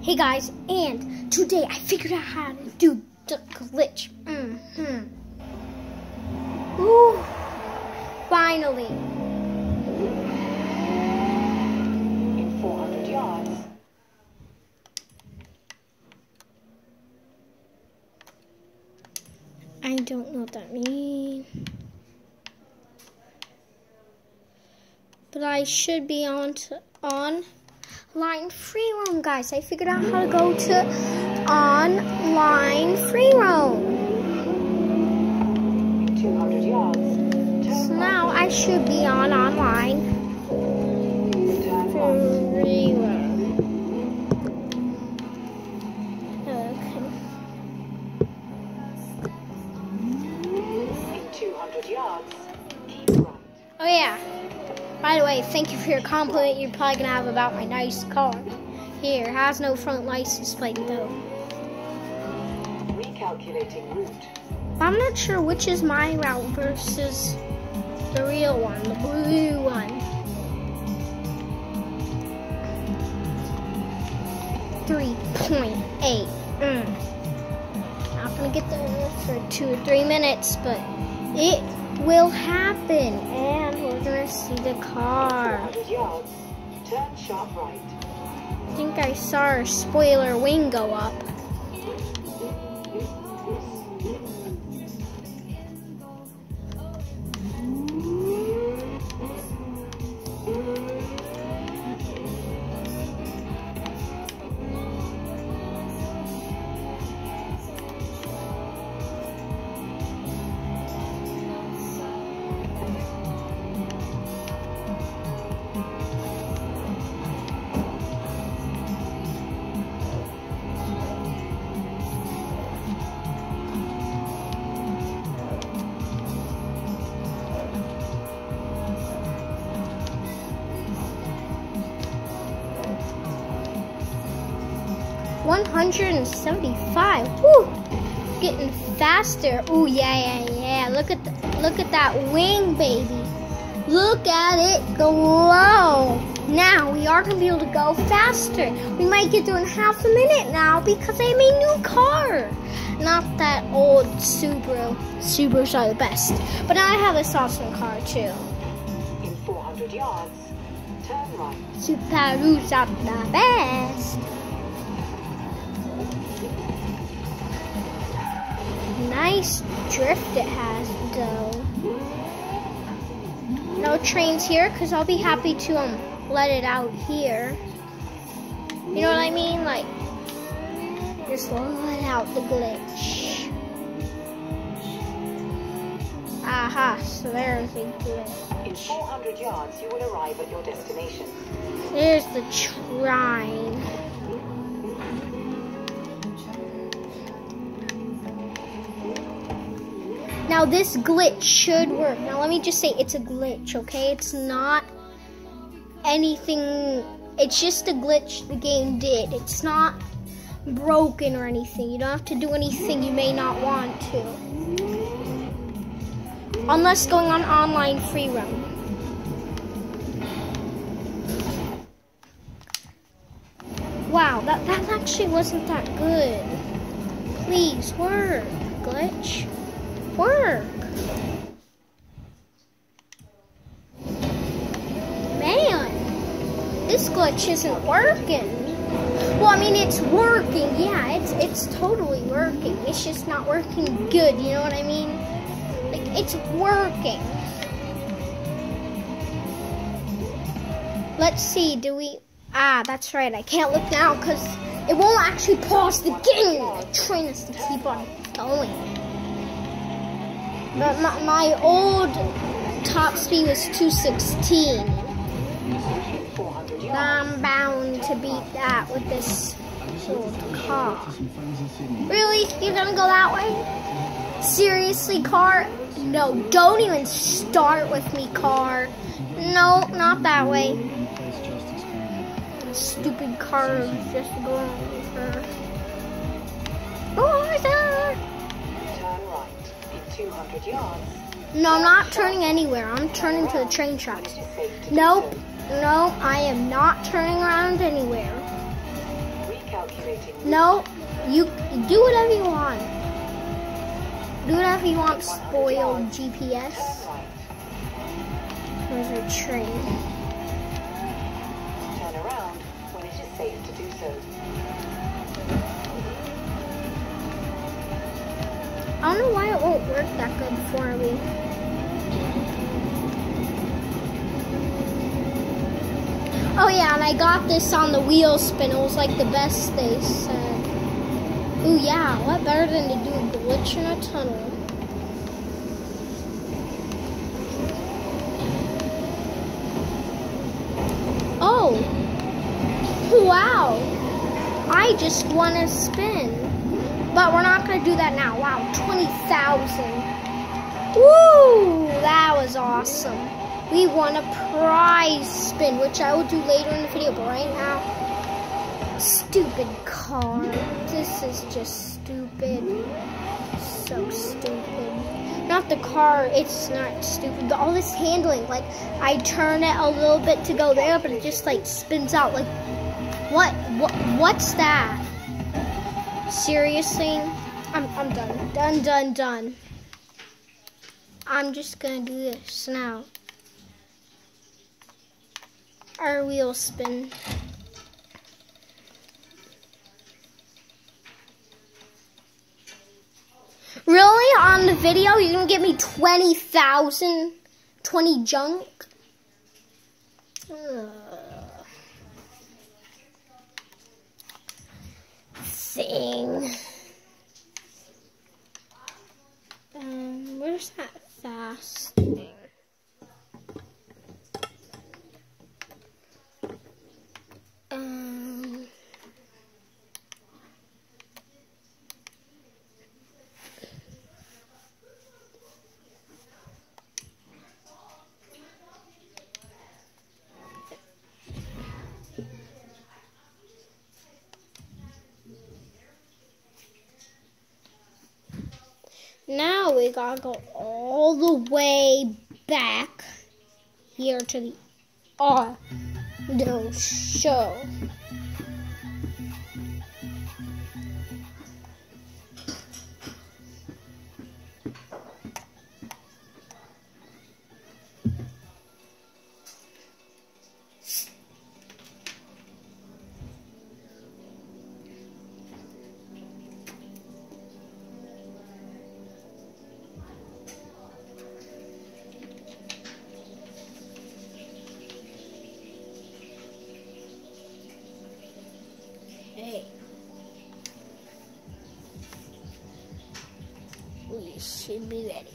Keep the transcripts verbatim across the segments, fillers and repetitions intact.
Hey guys, and today I figured out how to do the glitch. Mm-hmm. Ooh, finally. In four hundred yards. I don't know what that means. But I should be on to online free roam, guys. I figured out how to go to online free roam. In two hundred yards. Turn So now I should be on online Turn right. free roam. Okay. In two hundred yards. Keep right. Oh yeah. By the way, thank you for your compliment you're probably gonna have about my nice car. Here, has no front license plate though. Recalculating route. I'm not sure which is my route versus the real one, the blue one. three point eight. Mm. Not gonna get there for two or three minutes, but it will happen. And we're gonna see the car. four hundred yards. Turn sharp right. I think I saw a spoiler wing go up. one hundred seventy-five. Woo! Getting faster. Ooh, yeah, yeah, yeah. Look at the, look at that wing, baby. Look at it glow. Now we are gonna be able to go faster. We might get there in half a minute now because I have a new car. Not that old Subaru. Subarus are the best. But now I have this awesome car too. In four hundred yards. Turn right. Subarus are the best. Nice drift it has, though. No trains here, because I'll be happy to um let it out here. You know what I mean? Like, just let out the glitch. Aha, so there's a glitch. In four hundred yards, you will arrive at your destination. There's the shrine. Now this glitch should work. Now let me just say it's a glitch, okay? It's not anything, it's just a glitch the game did. It's not broken or anything. You don't have to do anything you may not want to. Unless going on online free roam. Wow, that, that actually wasn't that good. Please work, glitch. Work. Man, this glitch isn't working. Well, I mean, it's working. Yeah, it's it's totally working. It's just not working good. You know what I mean? Like, it's working. Let's see. Do we? Ah, that's right. I can't look now because it won't actually pause the game. The train has to keep on going. But my, my old top speed was two sixteen. I'm bound to beat that with this old car. Really? You're gonna go that way? Seriously, car? No, don't even start with me, car. No, not that way. Stupid car is just going over. Oh, there. two hundred yards. No, I'm not turning anywhere. I'm turning to the train tracks. Nope. No, I am not turning around anywhere. Recalculate. No, you do whatever you want. Do whatever you want, spoiled G P S. There's a train. Turn around when it is safe to do so. I don't know why it won't work that good for me. Oh yeah, and I got this on the wheel spin. It was like the best, they said. Ooh yeah, what better than to do a glitch in a tunnel? Oh, wow. I just want to spin. But we're not going to do that now. Wow, twenty thousand. Woo, that was awesome. We won a prize spin, which I will do later in the video, but right now, stupid car. This is just stupid. So stupid. Not the car, it's not stupid, but all this handling. Like, I turn it a little bit to go there, but it just like spins out. Like, what? What? What's that? Seriously? I'm, I'm done. Done, done, done. I'm just gonna do this now. Our wheel spin. Really? On the video, you're gonna give me twenty thousand? twenty junk? Ugh. Thing. Um, where's that fast thing? Um, now we gotta go all the way back here to the auto show. Hey, we should be ready.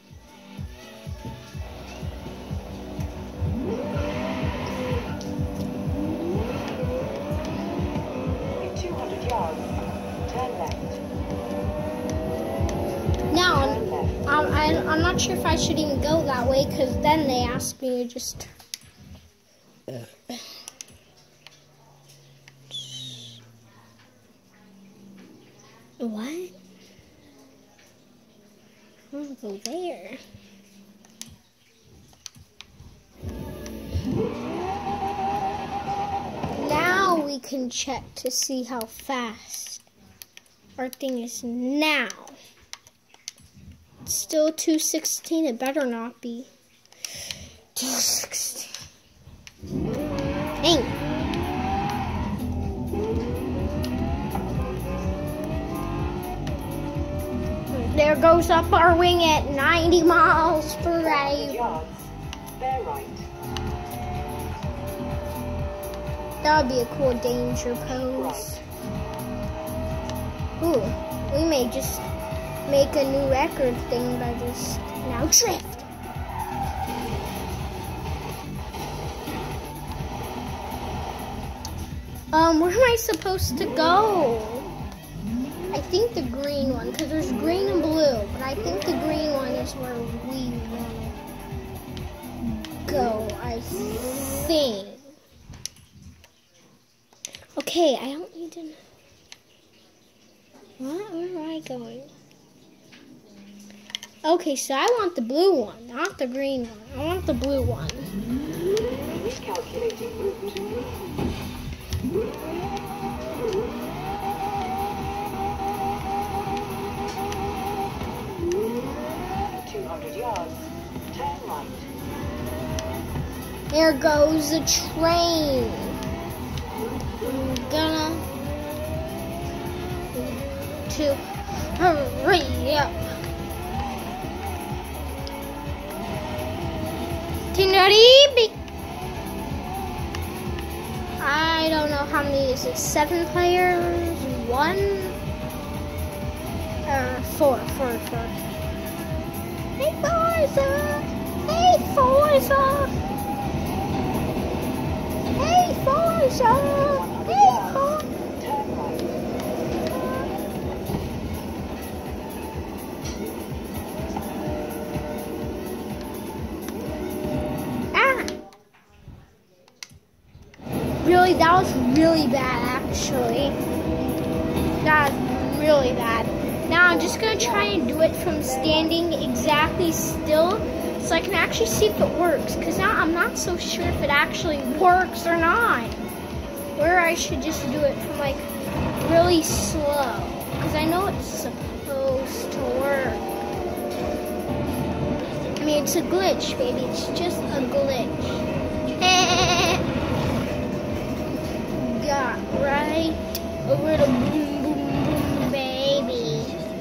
In two hundred yards, turn left. Now, I'm, I'm, I'm I'm not sure if I should even go that way, because then they ask me to just... What? I'm gonna go there. Now we can check to see how fast our thing is now. It's still two sixteen, it better not be. two sixteen. Dang. There goes up our wing at ninety miles per hour. Yards, bear right. That would be a cool danger pose. Ooh, we may just make a new record thing by just now drift. Um, where am I supposed to go? I think the green one, because there's green and blue, but I think the green one is where we want to go, I think. Okay, I don't need to know. What? Where am I going? Okay, so I want the blue one, not the green one. I want the blue one. Recalculating route. there goes the train. I'm gonna to hurry up. Tinaribi. I don't know how many is it. Seven players? One? Or four, four, four. Hey, Forza! Hey, Forza! Hey, Forza! Hey, Forza! Ah! Really, that was really bad, actually. That was really bad. Now I'm just gonna try and do it from standing exactly still so I can actually see if it works. Cause now I'm not so sure if it actually works or not. Or I should just do it from like really slow. Cause I know it's supposed to work. I mean, it's a glitch, baby. It's just a glitch. Got right over the boom, boom, boom, baby.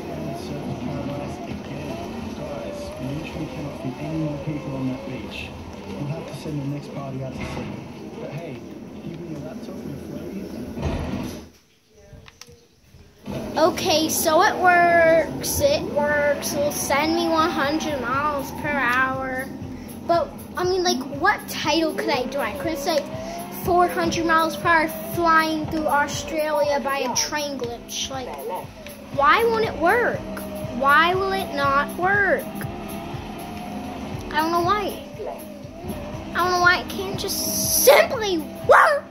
Cannot fit any more people on that beach. We'll have to send the next party out to sea. But hey, give me your laptop and your phone. Okay, so it works. It works. It'll send me one hundred miles per hour. But I mean, like, what title could I do? I could say four hundred miles per hour flying through Australia by a train glitch. Like, why won't it work? Why will it not work? I don't know why. I don't know why it can't just simply work.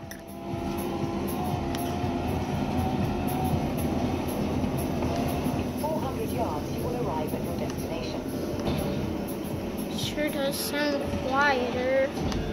In four hundred yards, you will arrive at your destination. Sure does sound quieter.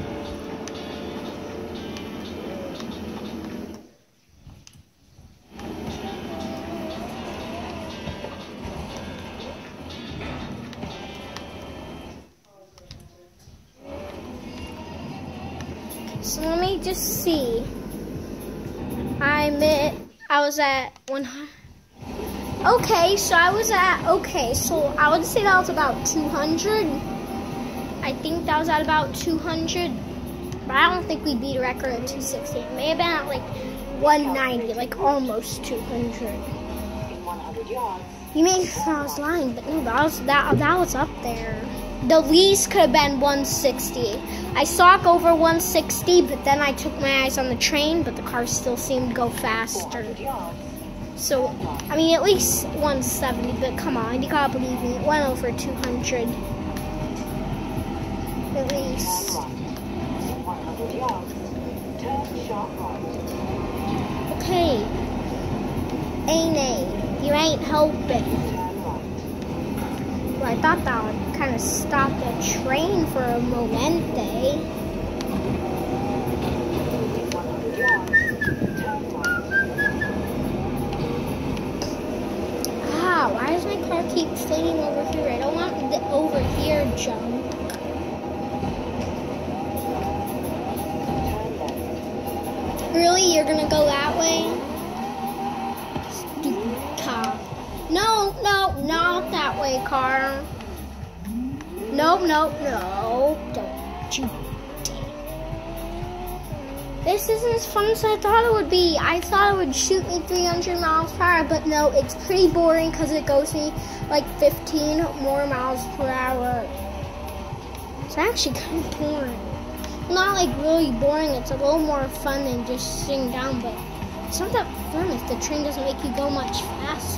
So let me just see. I'm at, I was at one hundred. Okay, so I was at, okay, so I would say that was about two hundred. I think that was at about two hundred. But I don't think we beat a record at two sixty. It may have been at like one ninety, like almost two hundred. In one hundred yards, You may think I was lying, but no, that was, that, that was up there. The least could have been one sixty. I saw it go over one sixty, but then I took my eyes on the train, but the car still seemed to go four faster. hundred yards, So, I mean, at least one seventy, but come on, you gotta believe me, it went over two hundred. At turn least. right. In one hundred yards, turn sharp right. Okay. Ain't it? You ain't helping. Turn right. Well, I thought that would kind of stop the train for a moment. In one hundred yards, turn right. Ah, why does my car keep flinging over here? I don't want the over here jump. Turn left. Really? You're gonna go that way? Stupid car. No, no, not that way, car. No, no, no. Don't you dare. This isn't as fun as I thought it would be. I thought it would shoot me three hundred miles per hour, but no, it's pretty boring because it goes me like fifteen more miles per hour. It's actually kind of boring. Not like really boring, it's a little more fun than just sitting down, but it's not that fun if the train doesn't make you go much faster.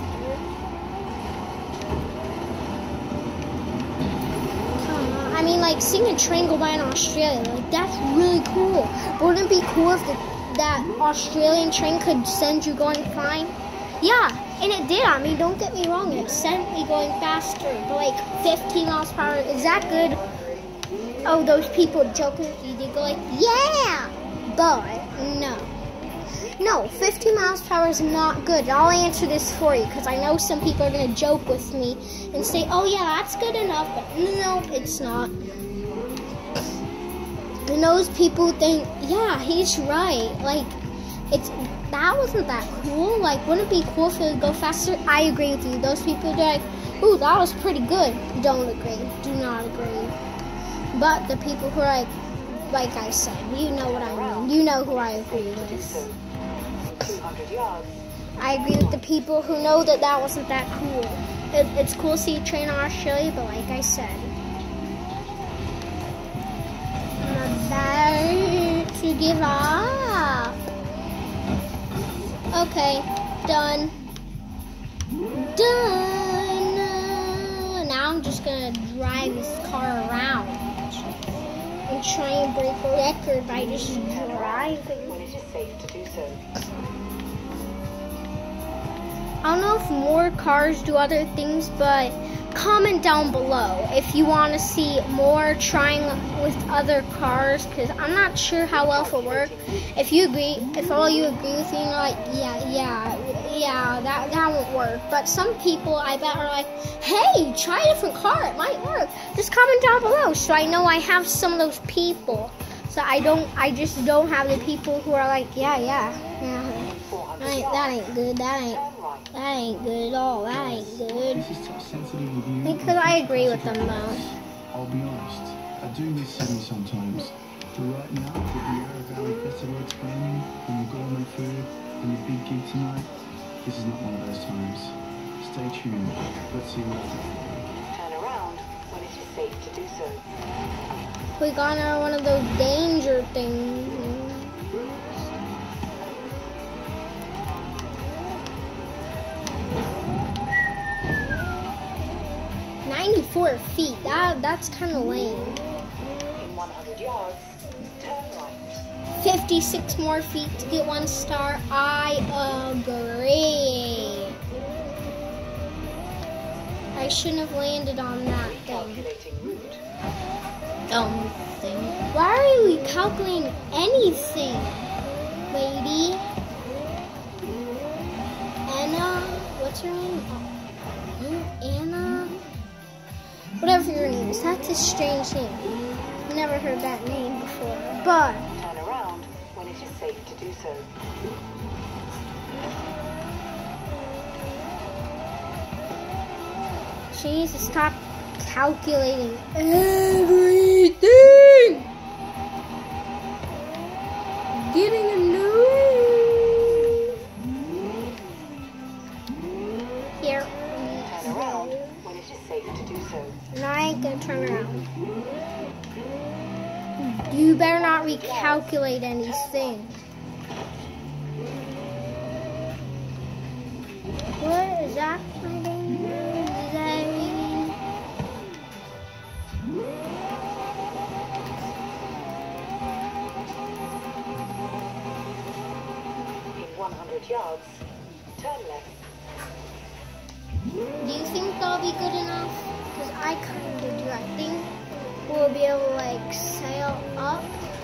Come on. I mean, like, seeing a train go by in Australia, like, that's really cool. Wouldn't it be cool if the, that Australian train could send you going flying? Yeah, and it did. I mean, don't get me wrong, it sent me going faster, but like fifteen miles per hour. Is that good? Oh, those people joking with you, they go like, yeah, but no. No, fifteen miles per hour is not good. I'll answer this for you because I know some people are going to joke with me and say, oh yeah, that's good enough, but no, it's not. And those people think, yeah, he's right. Like, it's that wasn't that cool. Like, wouldn't it be cool if it would go faster? I agree with you. Those people are like, ooh, that was pretty good. Don't agree. Do not agree. But the people who are like, like I said, you know what I mean. You know who I agree with. two hundred yards. I agree with the people who know that that wasn't that cool. It, it's cool to see a train in Australia, but like I said, I'm about to give up. Okay, done. Done. Now I'm just gonna drive this car around and try and break a record by just driving. When it is safe to do so. I don't know if more cars do other things, but comment down below if you want to see more trying with other cars, because I'm not sure how well it'll work. If you agree, if all you agree with me, you're like, yeah, yeah, yeah, that, that won't work. But some people, I bet, are like, hey, try a different car, it might work. Just comment down below so I know I have some of those people. So I don't, I just don't have the people who are like, yeah, yeah, yeah. That ain't, that ain't good, that ain't. That ain't good at all. That ain't good. This is touch sensitive with you. Because I agree with them though. I'll be honest, I do miss Sydney sometimes. But right now, with the Yarra Valley Festival expanding, and the gourmet food, and the big gig tonight, this is not one of those times. Stay tuned. Let's see what Turn around when it is safe to do so. We got on one of those danger things. ninety-four feet. That that's kind of lame. In one hundred yards, turn right. fifty-six more feet to get one star. I agree. I shouldn't have landed on that thing. Calculating route. Dumb thing. Why are we calculating anything, lady? Anna, what's her name? Oh, Anna. Whatever your name is, that's a strange name. Never heard that name before. But Turn around when it is safe to do so. she needs to stop calculating everything. Getting annoying. Here. Turn around when it is safe to do so. And I ain't gonna turn around. You better not recalculate anything. What is that? My name? Is that reading? In one hundred yards, turn left. Do you think that'll be good enough? Because I kind of do. I think we'll be able to like sail up.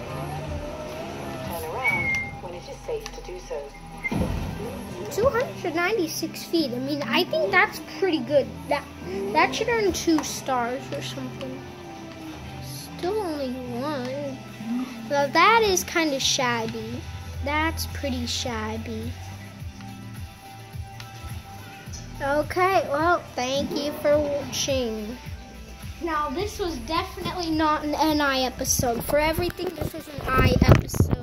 Turn around when it is safe to do so. two hundred ninety-six feet. I mean, I think that's pretty good. That that should earn two stars or something. Still only one. Now that is kind of shabby. That's pretty shabby. Okay, well, thank you for watching. Now, this was definitely not an N I episode. For everything, this was an I episode.